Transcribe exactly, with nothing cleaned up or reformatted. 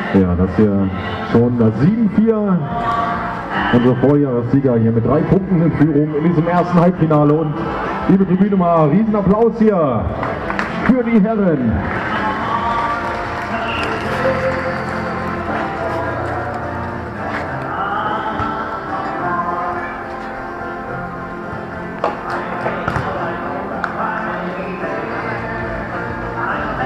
Ja, das hier schon das sieben vier. Unsere Vorjahressieger hier mit drei Punkten in Führung in diesem ersten Halbfinale. Und liebe Tribüne, mal Riesenapplaus hier für die Herren.